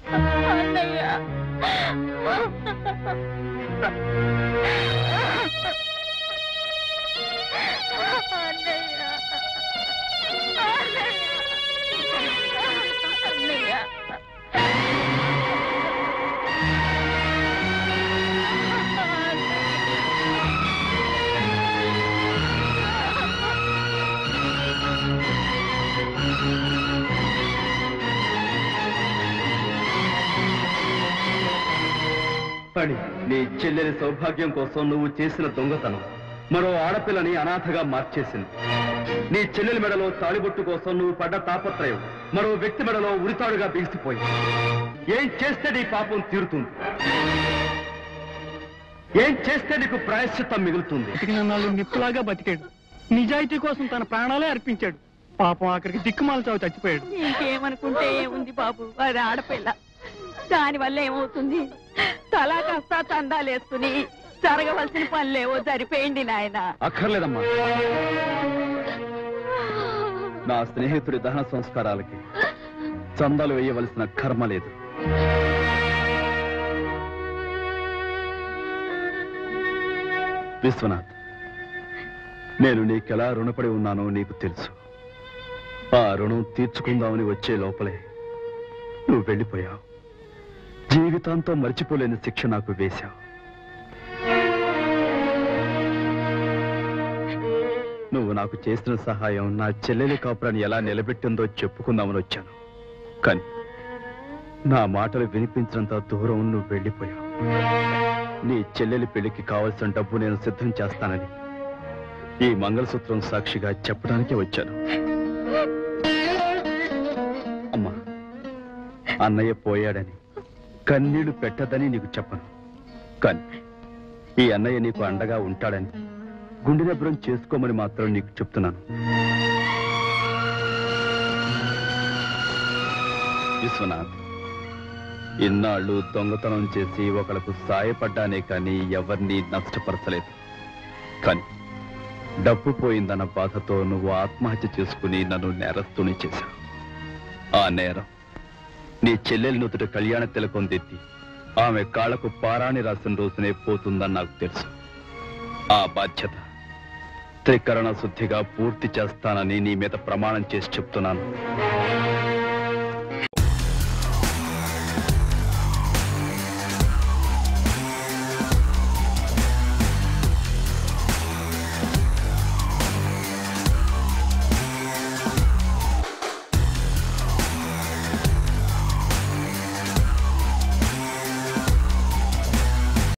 నీ చెల్లెలి సౌభాగ్యం కోసం నువ్వు చేసిన దొంగతనం మరో ఆడపిల్లని అనాథగా మార్చేసింది. నీ చెల్లెలి మెడలో తాళిబొట్టు కోసం నువ్వు పడ్డ తాపత్రయం మరో వ్యక్తి మెడలో ఉరితాడుగా బిగిసిపోయింది. ఏం చేస్తే నీ పాపం తీరుతుంది? ఏం చేస్తే నీకు ప్రాయశ్చిత్తం మిగులుతుంది? నిప్పులాగా బతికాడు. నిజాయితీ కోసం తన ప్రాణాలే అర్పించాడు. పాపం అక్కడికి దిక్కుమాల చావు చచ్చిపోయాడు. ఇంకేమనుకుంటే ఏముంది బాబు, అది ఆడపిల్ల. దానివల్ల ఏమవుతుంది? తలా కాస్తా తందాలేసుకుని జరగవలసిన పనులేవో సరిపోయింది నాయన. అక్కర్లేదమ్మా. నా స్నేహితుడి దహన సంస్కారాలకి చందాలు వేయవలసిన కర్మ లేదు. విశ్వనాథ్, నేను నీకెలా రుణపడి ఉన్నానో నీకు తెలుసు. ఆ రుణం తీర్చుకుందామని వచ్చే లోపలే నువ్వు వెళ్ళిపోయావు. జీవితాంతం మర్చిపోలేని శిక్ష నాకు వేశావు. నువ్వు నాకు చేసిన సహాయం నా చెల్లెలి కాపురాన్ని ఎలా నిలబెట్టిందో చెప్పుకుందామని వచ్చాను. కానీ నా మాటలు వినిపించినంత దూరం నువ్వు వెళ్ళిపోయావు. నీ చెల్లెలి పెళ్లికి కావలసిన డబ్బు నేను సిద్ధం చేస్తానని ఈ మంగళసూత్రం సాక్షిగా చెప్పడానికే వచ్చాను. అమ్మా, అన్నయ్య పోయాడని కన్నీళ్లు పెట్టదని నీకు చెప్పను. కానీ ఈ అన్నయ్య నీకు అండగా ఉంటాడని గుండె నిబ్బరం చేసుకోమని మాత్రం నీకు చెప్తున్నాను. విశ్వనాథ్, ఇన్నాళ్ళు దొంగతనం చేసి ఒకళ్ళకు సాయపడ్డానే కానీ ఎవరిని నష్టపరచలేదు. కానీ డబ్బు పోయిందన్న బాధతో నువ్వు ఆత్మహత్య చేసుకుని నన్ను నేరస్తుని చేశావు. ఆ నేరం నీ చెల్లెలి నుదుట కళ్యాణ తిలకం తెత్తి ఆమె కాళ్లకు పారాణి రాసిన రోజునే పోతుందని నాకు తెలుసు. ఆ బాధ్యత త్రికరణ శుద్ధిగా పూర్తి చేస్తానని నీ మీద ప్రమాణం చేసి చెప్తున్నాను.